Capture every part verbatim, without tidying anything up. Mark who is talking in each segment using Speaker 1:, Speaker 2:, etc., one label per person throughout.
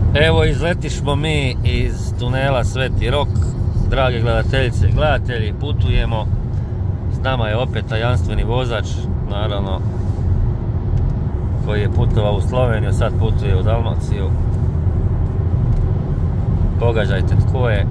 Speaker 1: Evo, izletišmo mi iz tunela Sveti Rok. Drage gledateljice i gledatelji, putujemo. S nama je opet tajanstveni vozač, naravno, koji je putovao u Sloveniju, sad putuje u Dalmaciju. Pogađajte tko je.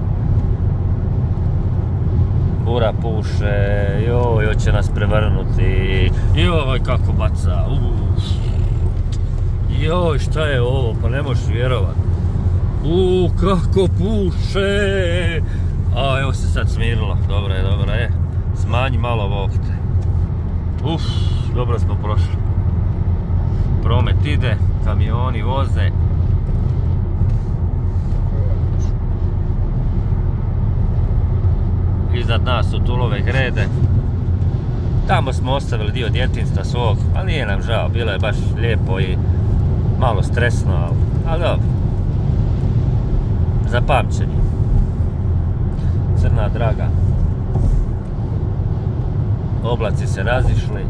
Speaker 1: Bura puše, joj, hoće nas prevrnuti. Joj, kako baca. Uf. Joj, šta je ovo, pa ne možeš vjerovat. Uuu, kako puše. A, evo se sad smirilo, dobro je, dobro je. Smanji malo vokte. Uf, dobro smo prošli. Promet ide, kamioni voze. Iznad nas su Tulove grede. Tamo smo ostavili dio djetinjstva svog, ali nije nam žao, bilo je baš lijepo i malo stresno, ali, ali dobro. Za pamćenje. Crna draga. Oblaci se razišli.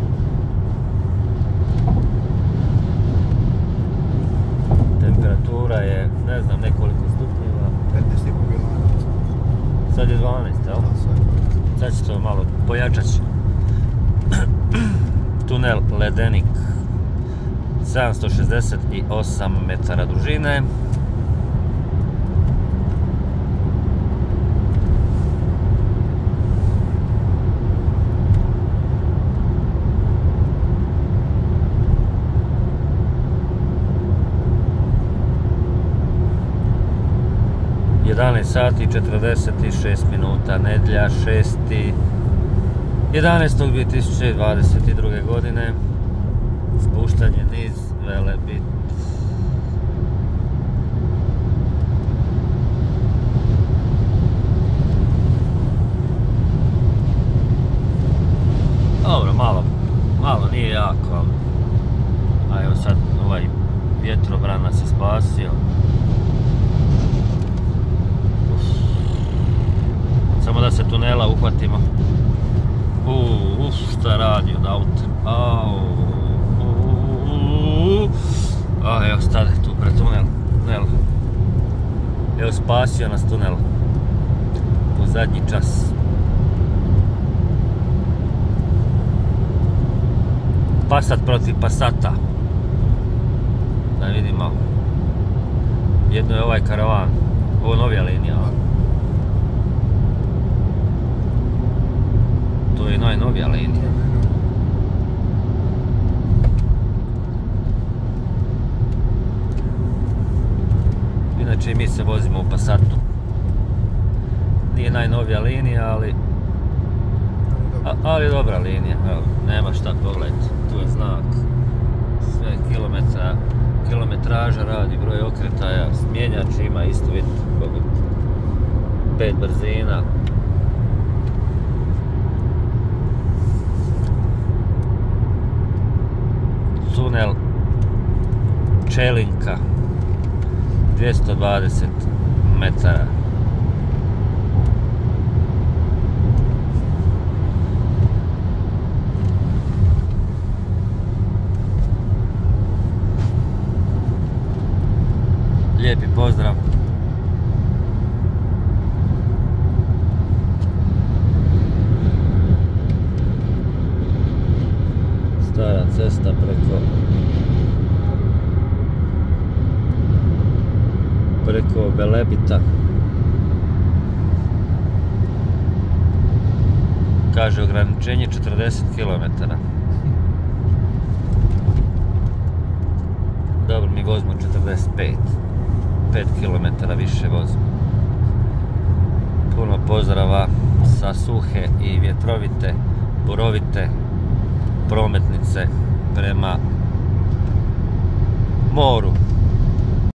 Speaker 1: Temperatura je, ne znam, nekoliko stupnjeva.
Speaker 2: petnaest i po bilo.
Speaker 1: Sad je dvanaest, jel? Sad će to malo pojačat će. Tunel Ledenik. sedamsto šezdeset osam metara dužine. jedanaest sati i četrdeset šest minuta, nedjelja šesti jedanaestog dvije tisuće dvadeset druge godine. Spuštanje niz Velebit. Dobro, malo, malo nije jako, ali a evo sad ovaj vjetrobran nas je spasio. Samo da se tunela uhvatimo. Uuu, šta radi od auta. Au. A, evo stade tu pred tunel. tunel. Evo spasio nas tunel. U zadnji čas. Passat protiv Passata. Da vidimo. Jedno je ovaj karavan. Ovo je novija linija. To je najnovija linija. Inače mi se vozimo u Passatu. Nije najnovija linija, ali a, ali dobra linija. Evo, nema šta pogledati. Tu je znak. Sve kilometra, kilometraža radi, broj okretaja, smjenjač ima isto, vidite, pet brzina. Tunel Čelinka, dvjesto dvadeset metara. Lijepi pozdrav. Stara cesta preko preko Velebita. Kaže ograničenje četrdeset kilometara. Dobro, mi vozimo četrdeset pet. pet kilometara više vozimo. Puno pozdrava sa suhe i vjetrovite, burovite prometnice prema moru.